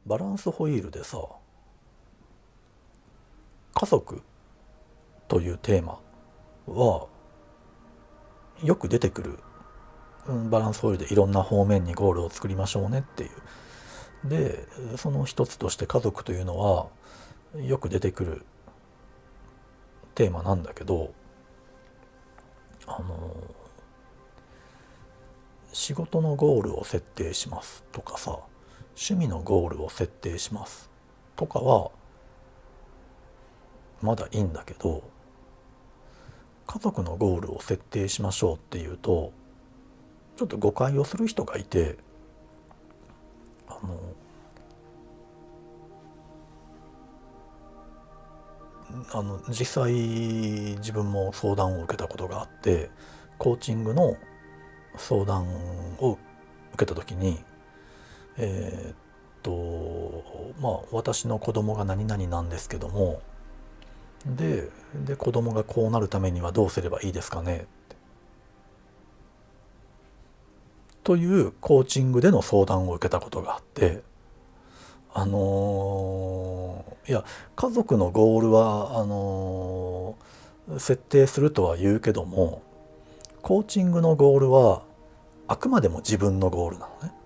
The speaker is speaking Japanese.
バランスホイールでさ、家族というテーマはよく出てくる。バランスホイールでいろんな方面にゴールを作りましょうねっていう。で、その一つとして家族というのはよく出てくるテーマなんだけど、あの、仕事のゴールを設定しますとかさ、趣味のゴールを設定しますとかはまだいいんだけど、家族のゴールを設定しましょうっていうと、ちょっと誤解をする人がいて、あの、実際自分も相談を受けたことがあって、コーチングの相談を受けた時に、まあ私の子供が何々なんですけども、で子供がこうなるためにはどうすればいいですかねというコーチングでの相談を受けたことがあって、いや、家族のゴールは設定するとは言うけども、コーチングのゴールはあくまでも自分のゴールなのね。